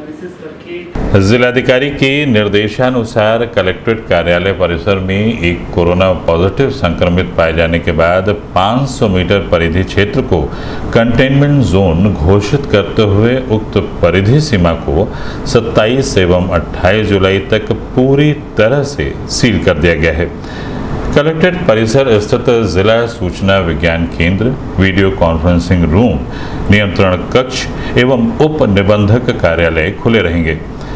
जिलाधिकारी के निर्देशानुसार कलेक्ट्रेट कार्यालय परिसर में एक कोरोना पॉजिटिव संक्रमित पाए जाने के बाद 500 मीटर परिधि क्षेत्र को कंटेनमेंट जोन घोषित करते हुए उक्त परिधि सीमा को 27 एवं 28 जुलाई तक पूरी तरह से सील कर दिया गया है। कलेक्ट्रेट परिसर स्थित जिला सूचना विज्ञान केंद्र, वीडियो कॉन्फ्रेंसिंग रूम, नियंत्रण कक्ष एवं उप निबंधक कार्यालय खुले रहेंगे।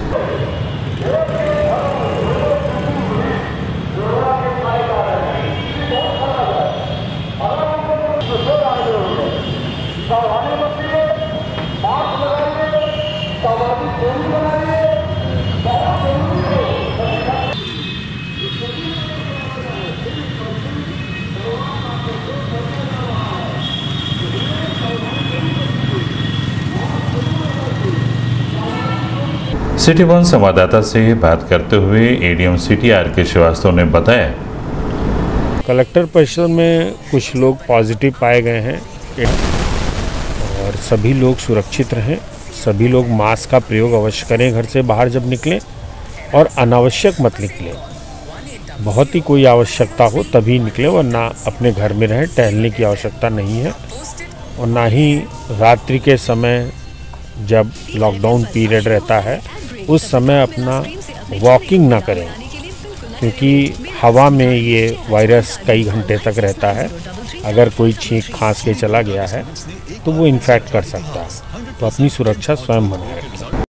सिटी वन संवाददाता से बात करते हुए एडीएम सिटी आर.के. श्रीवास्तव ने बताया, कलेक्टर परिषद में कुछ लोग पॉजिटिव पाए गए हैं और सभी लोग सुरक्षित रहें। सभी लोग मास्क का प्रयोग अवश्य करें घर से बाहर जब निकलें और अनावश्यक मत निकलें। बहुत ही कोई आवश्यकता हो तभी निकलें, वरना अपने घर में रहें। टहलने की आवश्यकता नहीं है और ना ही रात्रि के समय जब लॉकडाउन पीरियड रहता है उस समय अपना वॉकिंग ना करें, क्योंकि हवा में ये वायरस कई घंटे तक रहता है। अगर कोई छींक खांस के चला गया है तो वो इन्फेक्ट कर सकता है, तो अपनी सुरक्षा स्वयं बनाए रखें।